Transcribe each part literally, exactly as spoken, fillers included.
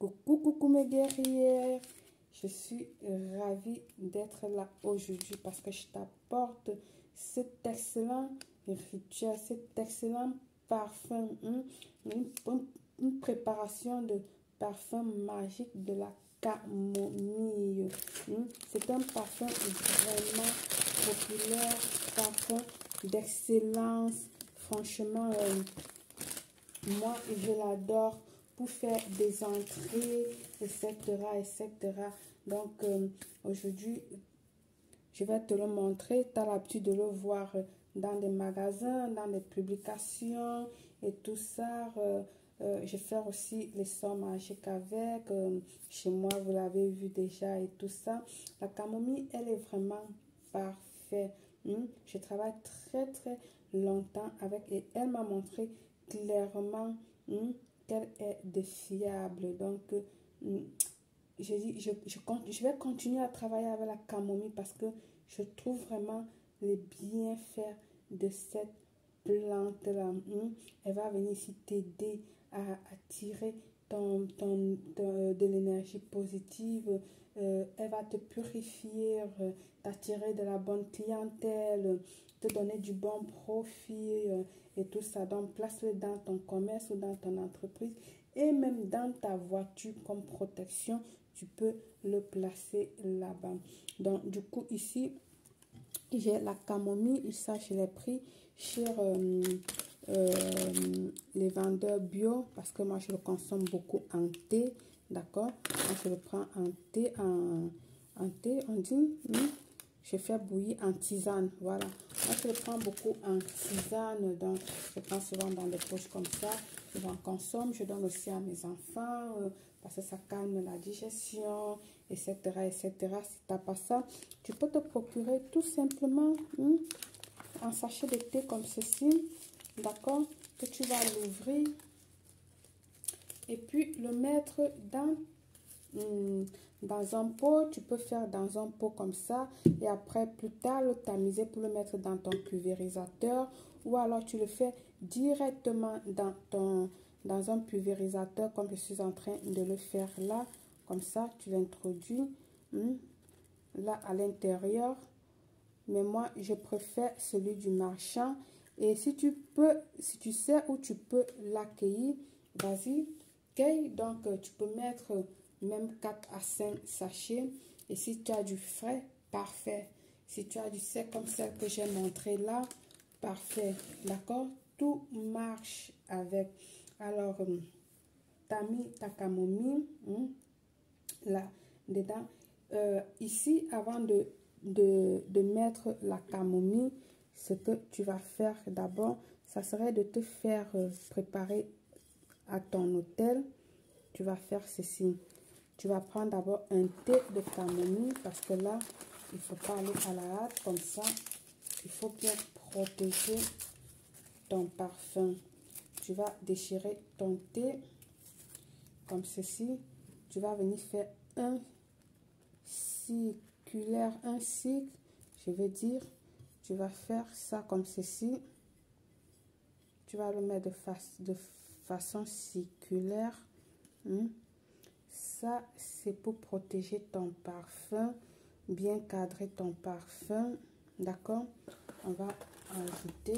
Coucou, coucou mes guerrières. Je suis ravie d'être là aujourd'hui parce que je t'apporte cet excellent rituel, cet excellent parfum, hein, une, une, une préparation de parfum magique de la camomille. Hein. C'est un parfum vraiment populaire, parfum d'excellence. Franchement, euh, moi, je l'adore pour faire des entrées, et cetera, et cetera. Donc, euh, aujourd'hui, je vais te le montrer. Tu as l'habitude de le voir dans des magasins, dans des publications et tout ça. Euh, euh, je vais faire aussi les sorts magiques avec. Euh, chez moi, vous l'avez vu déjà et tout ça. La camomille, elle est vraiment parfaite. Hein? Je travaille très, très longtemps avec et elle m'a montré clairement hein, qu'elle est de fiable. Donc, euh, je, dis, je, je, je vais continuer à travailler avec la camomille parce que je trouve vraiment les bienfaits de cette plante-là. Hein. Elle va venir ici t'aider à attirer ton, ton, ton, de l'énergie positive. Euh, elle va te purifier, euh, t'attirer de la bonne clientèle, te donner du bon profit euh, et tout ça. Donc, place-le dans ton commerce ou dans ton entreprise et même dans ta voiture comme protection. Tu peux le placer là-bas. Donc, du coup, ici, j'ai la camomille. Ça, je l'ai pris chez euh, euh, les vendeurs bio parce que moi, je le consomme beaucoup en thé. D'accord? Moi, je le prends en thé, en, en thé, on dit. Hmm? Je fais bouillir en tisane. Voilà. Moi, je le prends beaucoup en tisane. Donc, je prends souvent dans des poches comme ça. J'en consomme. Je donne aussi à mes enfants. Euh, parce que ça calme la digestion, et cetera, et cetera. Si tu n'as pas ça, tu peux te procurer tout simplement hein, un sachet de thé comme ceci, d'accord, que tu vas l'ouvrir et puis le mettre dans, hum, dans un pot. Tu peux faire dans un pot comme ça et après, plus tard, le tamiser pour le mettre dans ton pulvérisateur ou alors tu le fais directement dans ton... dans un pulvérisateur comme je suis en train de le faire là, comme ça, tu l'introduis hein, là à l'intérieur. Mais moi, je préfère celui du marchand. Et si tu peux, si tu sais où tu peux l'accueillir, vas-y, cueille. Donc, tu peux mettre même quatre à cinq sachets. Et si tu as du frais, parfait. Si tu as du sec comme celle que j'ai montré là, parfait. D'accord? Tout marche avec. Alors, euh, tu as mis ta camomille hein, là, dedans. Euh, ici, avant de, de, de mettre la camomille, ce que tu vas faire d'abord, ça serait de te faire euh, préparer à ton hôtel. Tu vas faire ceci. Tu vas prendre d'abord un thé de camomille parce que là, il ne faut pas aller à la hâte comme ça. Il faut bien protéger ton parfum. Tu vas déchirer ton thé comme ceci. Tu vas venir faire un circulaire, un cycle, je veux dire. Tu vas faire ça comme ceci. Tu vas le mettre de, fa de façon circulaire. Hein. Ça, c'est pour protéger ton parfum, bien cadrer ton parfum. D'accord? On va ajouter.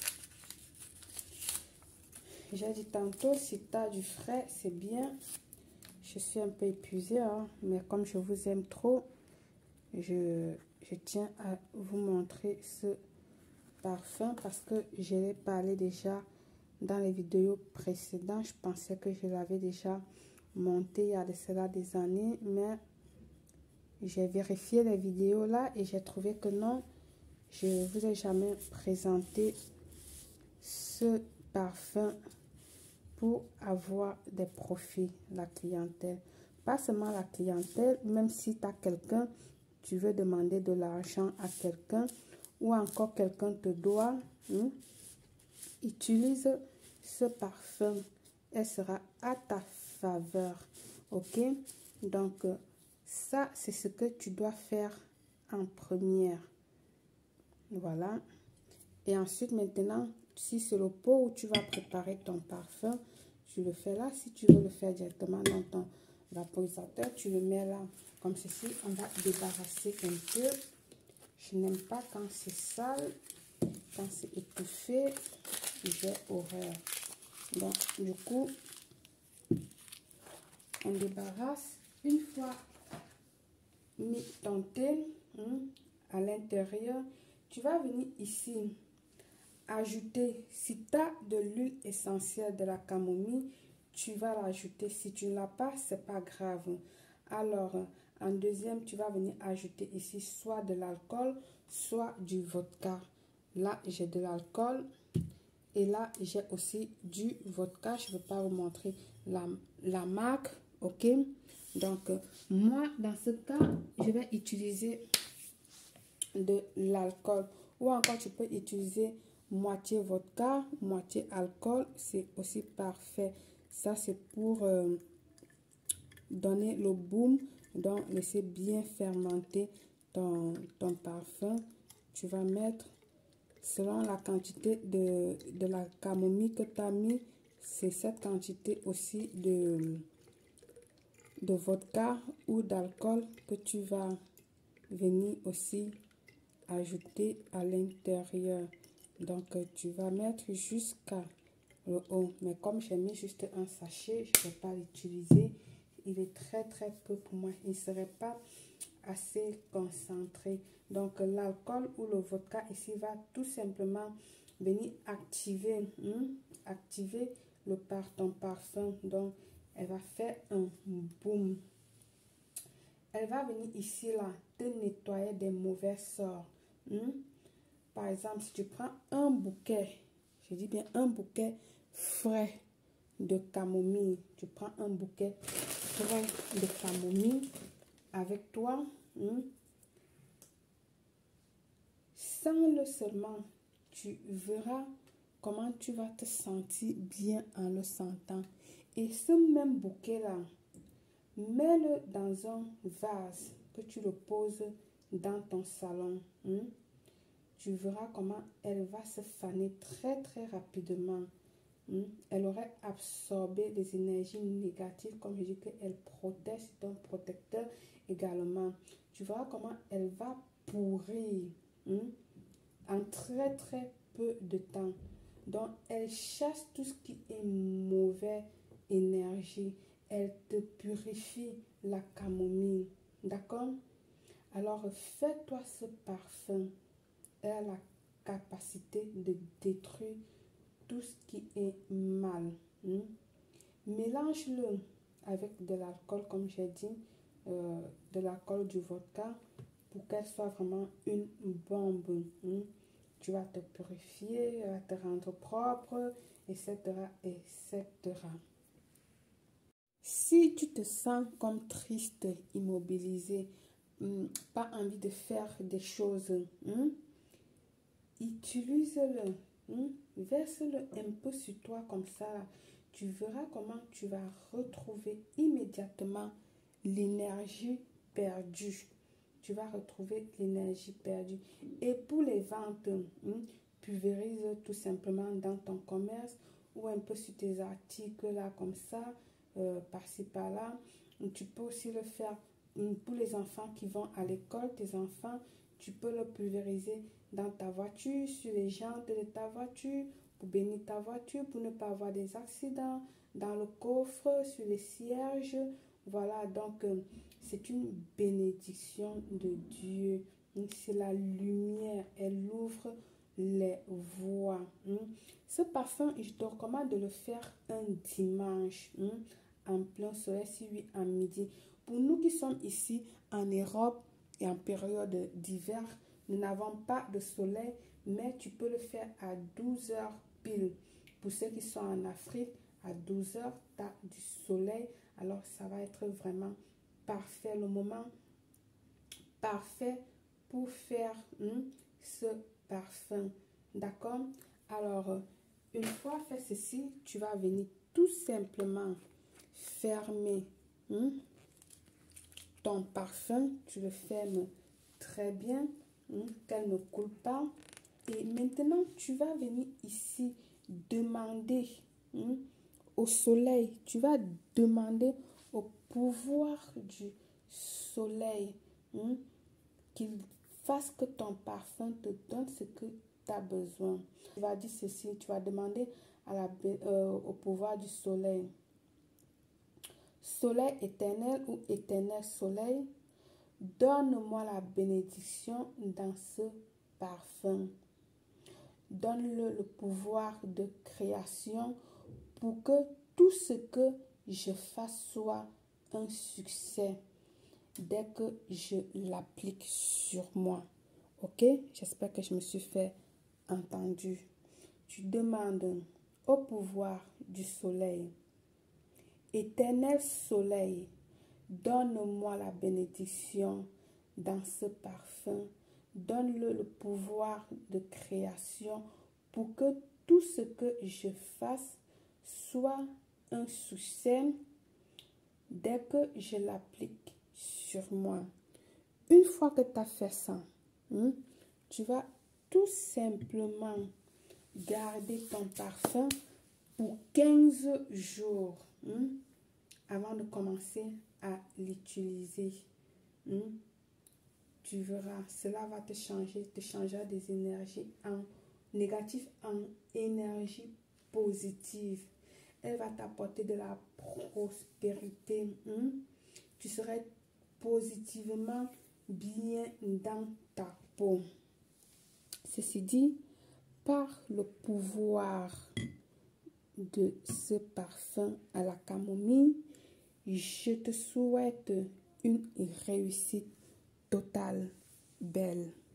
J'ai dit tantôt, si tu as du frais, c'est bien. Je suis un peu épuisée, hein, mais comme je vous aime trop, je, je tiens à vous montrer ce parfum parce que je l'ai parlé déjà dans les vidéos précédentes. Je pensais que je l'avais déjà monté il y a de cela des années, mais j'ai vérifié les vidéos là et j'ai trouvé que non, je ne vous ai jamais présenté ce parfum pour avoir des profits, la clientèle. Pas seulement la clientèle, même si tu as quelqu'un, tu veux demander de l'argent à quelqu'un ou encore quelqu'un te doit, hein, utilise ce parfum. Elle sera à ta faveur. Ok? Donc, ça, c'est ce que tu dois faire en première. Voilà. Et ensuite, maintenant, si c'est le pot où tu vas préparer ton parfum, tu le fais là. Si tu veux le faire directement dans ton vaporisateur, tu le mets là, comme ceci. On va débarrasser un peu. Je n'aime pas quand c'est sale, quand c'est étouffé, j'ai horreur. Donc, du coup, on débarrasse. Une fois mis ton thé hein, à l'intérieur, tu vas venir ici ajouter, si tu as de l'huile essentielle de la camomille, tu vas l'ajouter. Si tu ne l'as pas, c'est pas grave. Alors, en deuxième, tu vas venir ajouter ici soit de l'alcool, soit du vodka. Là, j'ai de l'alcool et là, j'ai aussi du vodka. Je ne vais pas vous montrer la, la marque, ok? Donc, moi, dans ce cas, je vais utiliser de l'alcool. Ou encore, tu peux utiliser moitié vodka, moitié alcool. C'est aussi parfait. Ça, c'est pour euh, donner le boom. Donc, laisser bien fermenter ton, ton parfum. Tu vas mettre, selon la quantité de, de la camomille que tu as mis, c'est cette quantité aussi de, de vodka ou d'alcool que tu vas venir aussi ajouter à l'intérieur. Donc, tu vas mettre jusqu'à le haut. Mais comme j'ai mis juste un sachet, je ne vais pas l'utiliser. Il est très très peu pour moi. Il ne serait pas assez concentré. Donc, l'alcool ou le vodka ici va tout simplement venir activer, hein, activer le par ton parfum. Donc, elle va faire un boom. Elle va venir ici là te nettoyer des mauvais sorts. Hein? Par exemple, si tu prends un bouquet, je dis bien un bouquet frais de camomille, tu prends un bouquet frais de camomille avec toi, hein? Sens-le seulement, tu verras comment tu vas te sentir bien en le sentant. Et ce même bouquet là, mets-le dans un vase que tu le poses dans ton salon. Hein? Tu verras comment elle va se faner très très rapidement. Hein? Elle aurait absorbé les énergies négatives, comme je dis qu'elle protège, c'est un protecteur également. Tu verras comment elle va pourrir hein? en très très peu de temps. Donc elle chasse tout ce qui est mauvais énergie. Elle te purifie la camomille. D'accord? Alors fais-toi ce parfum. Elle a la capacité de détruire tout ce qui est mal. Hein? Mélange-le avec de l'alcool, comme j'ai dit, euh, de l'alcool, du vodka, pour qu'elle soit vraiment une bombe. Hein? Tu vas te purifier, elle va te rendre propre, et cetera, et cetera. Si tu te sens comme triste, immobilisé, hum, pas envie de faire des choses, hein? Utilise-le, hein? Verse-le un peu sur toi comme ça. Tu verras comment tu vas retrouver immédiatement l'énergie perdue. Tu vas retrouver l'énergie perdue. Et pour les ventes, hein, pulvérise tout simplement dans ton commerce ou un peu sur tes articles là comme ça, euh, par-ci par-là. Tu peux aussi le faire hein, pour les enfants qui vont à l'école, tes enfants, tu peux le pulvériser dans ta voiture, sur les jantes de ta voiture, pour bénir ta voiture, pour ne pas avoir des accidents, dans le coffre, sur les cierges. Voilà, donc euh, c'est une bénédiction de Dieu. C'est la lumière, elle ouvre les voies. Hein. Ce parfum, je te recommande de le faire un dimanche, hein, en plein soleil, si oui, à midi. Pour nous qui sommes ici en Europe et en période d'hiver, nous n'avons pas de soleil, mais tu peux le faire à douze heures pile. Pour ceux qui sont en Afrique, à douze heures, tu as du soleil. Alors, ça va être vraiment parfait. Le moment parfait pour faire hein, ce parfum. D'accord? Alors, une fois fait ceci, tu vas venir tout simplement fermer hein, ton parfum. Tu le fermes très bien, hein, qu'elle ne coule pas. Et maintenant, tu vas venir ici demander hein, au soleil. Tu vas demander au pouvoir du soleil, hein, qu'il fasse que ton parfum te donne ce que tu as besoin. Tu vas dire ceci, tu vas demander à la, euh, au pouvoir du soleil. Soleil éternel ou éternel soleil, donne-moi la bénédiction dans ce parfum. Donne-le le pouvoir de création pour que tout ce que je fasse soit un succès dès que je l'applique sur moi. Ok? J'espère que je me suis fait entendre. Tu demandes au pouvoir du soleil. Éternel soleil, donne-moi la bénédiction dans ce parfum. Donne-le le pouvoir de création pour que tout ce que je fasse soit un succès dès que je l'applique sur moi. Une fois que tu as fait ça, hein, tu vas tout simplement garder ton parfum pour quinze jours hein, avant de commencer à l'utiliser. Hein. Tu verras, cela va te changer, te changer des énergies en négatif en énergie positive. Elle va t'apporter de la prospérité. Hein. Tu serais positivement bien dans ta peau. Ceci dit, par le pouvoir de ce parfum à la camomille, je te souhaite une réussite totale, belle.